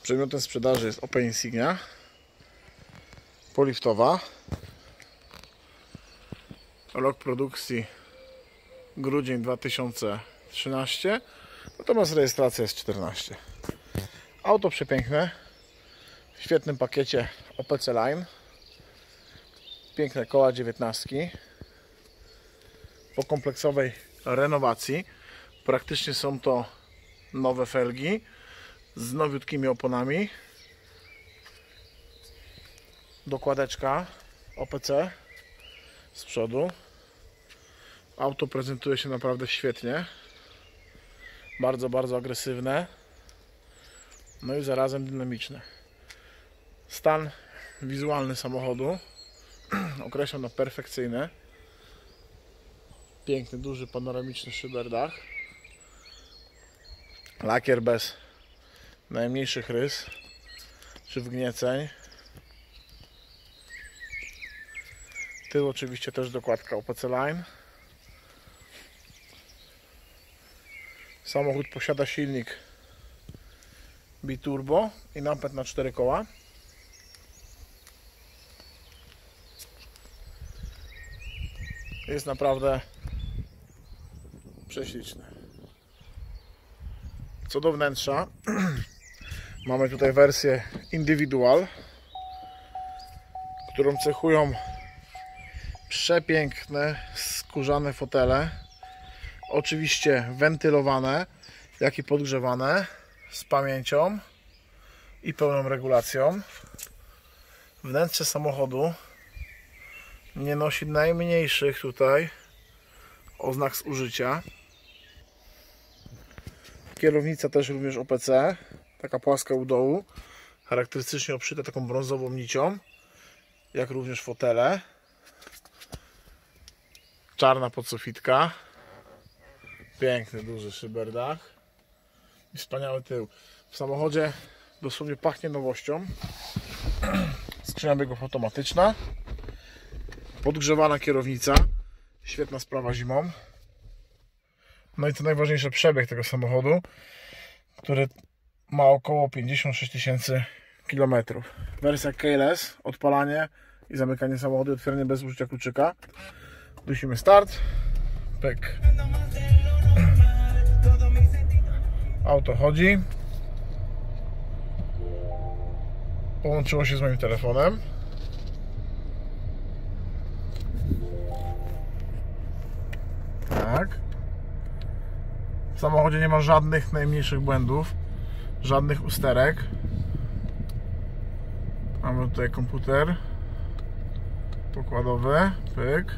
Przedmiotem sprzedaży jest Opel Insignia poliftowa. Rok produkcji grudzień 2013, natomiast rejestracja jest 14. Auto przepiękne, w świetnym pakiecie OPC Line, piękne koła 19 po kompleksowej renowacji. Praktycznie są to nowe felgi z nowiutkimi oponami, dokładeczka OPC z przodu. Auto prezentuje się naprawdę świetnie, bardzo agresywne, no i zarazem dynamiczne. Stan wizualny samochodu określam na perfekcyjny. Piękny, duży, panoramiczny szyberdach, lakier bez najmniejszych rys czy wgnieceń. Tył oczywiście też dokładka OPC Line. Samochód posiada silnik biturbo i napęd na 4 koła. Jest naprawdę prześliczny. Co do wnętrza, mamy tutaj wersję Individual, którą cechują przepiękne skórzane fotele, oczywiście wentylowane, jak i podgrzewane, z pamięcią i pełną regulacją. Wnętrze samochodu nie nosi najmniejszych tutaj oznak zużycia. Kierownica też również OPC, taka płaska u dołu, charakterystycznie obszyta taką brązową nicią, jak również fotele. Czarna podsufitka, piękny, duży szyberdach i wspaniały tył. W samochodzie dosłownie pachnie nowością. Skrzynia biegów automatyczna, podgrzewana kierownica, świetna sprawa zimą. No i co najważniejsze, przebieg tego samochodu, który ma około 56 000 km. Wersja keyless, odpalanie i zamykanie samochodu, otwieranie bez użycia kluczyka. Dusimy start, pyk. Auto chodzi. Połączyło się z moim telefonem. Tak. W samochodzie nie ma żadnych najmniejszych błędów, żadnych usterek. Mamy tutaj komputer pokładowy, pyk.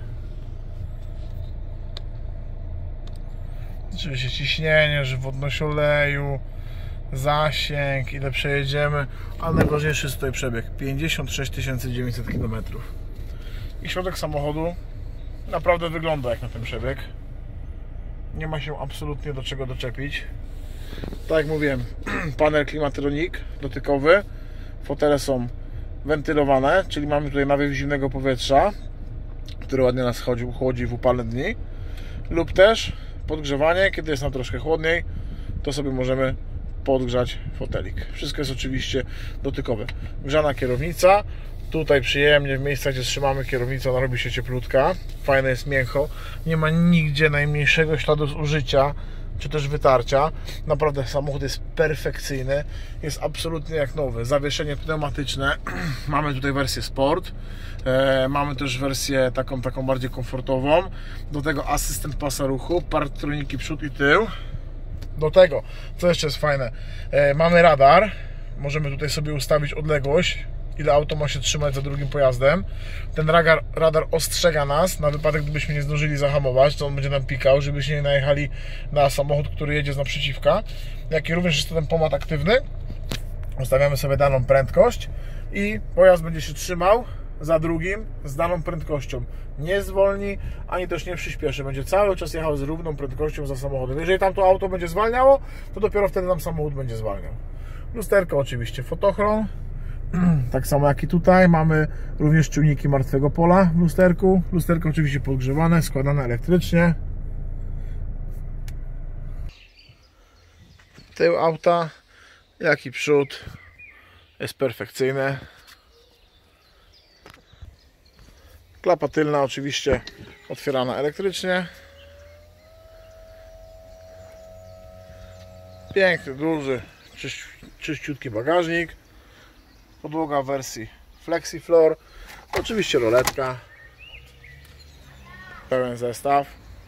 Oczywiście ciśnienie, żywotność oleju, zasięg, ile przejedziemy, ale najważniejszy jest tutaj przebieg 56 900 km. I środek samochodu naprawdę wygląda jak na ten przebieg. Nie ma się absolutnie do czego doczepić. Tak jak mówiłem, panel klimatronik dotykowy, fotele są wentylowane, czyli mamy tutaj nawiew zimnego powietrza, który ładnie nas chłodzi w upalne dni, lub też podgrzewanie, kiedy jest nam troszkę chłodniej, to sobie możemy podgrzać fotelik. Wszystko jest oczywiście dotykowe. Grzana kierownica, tutaj przyjemnie w miejscach, gdzie trzymamy kierownicę, ona robi się cieplutka, fajne jest mięcho, nie ma nigdzie najmniejszego śladu zużycia czy też wytarcia. Naprawdę samochód jest perfekcyjny, jest absolutnie jak nowy. Zawieszenie pneumatyczne, mamy tutaj wersję Sport, mamy też wersję taką bardziej komfortową, do tego asystent pasa ruchu, partroniki przód i tył. Do tego, co jeszcze jest fajne, mamy radar, możemy tutaj sobie ustawić odległość, ile auto ma się trzymać za drugim pojazdem. Ten radar ostrzega nas na wypadek, gdybyśmy nie zdążyli zahamować, to on będzie nam pikał, żebyśmy nie najechali na samochód, który jedzie z naprzeciwka. Jak i również jest to ten pomad aktywny. Ustawiamy sobie daną prędkość i pojazd będzie się trzymał za drugim z daną prędkością. Nie zwolni, ani też nie przyspieszy. Będzie cały czas jechał z równą prędkością za samochodem. Jeżeli tamto auto będzie zwalniało, to dopiero wtedy nam samochód będzie zwalniał. Lusterko oczywiście fotochron. Tak samo jak i tutaj mamy również czujniki martwego pola w lusterku. Lusterko oczywiście podgrzewane, składane elektrycznie. Tył auta, jak i przód Jest perfekcyjne. Klapa tylna oczywiście otwierana elektrycznie. Piękny, duży, czyściutki bagażnik. Podłoga w wersji FlexiFloor. Oczywiście roletka. Pełen zestaw.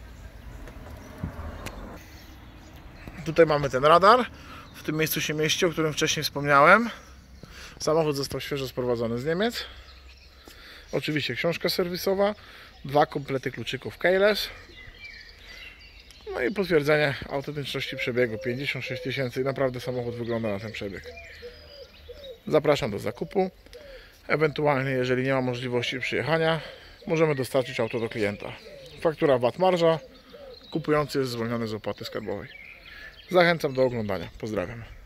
Tutaj mamy ten radar. W tym miejscu się mieści, o którym wcześniej wspomniałem. Samochód został świeżo sprowadzony z Niemiec. Oczywiście książka serwisowa. 2 komplety kluczyków keyless. No i potwierdzenie autentyczności przebiegu. 56 000 i naprawdę samochód wygląda na ten przebieg. Zapraszam do zakupu. Ewentualnie, jeżeli nie ma możliwości przyjechania, możemy dostarczyć auto do klienta. Faktura VAT marża. Kupujący jest zwolniony z opłaty skarbowej. Zachęcam do oglądania. Pozdrawiam.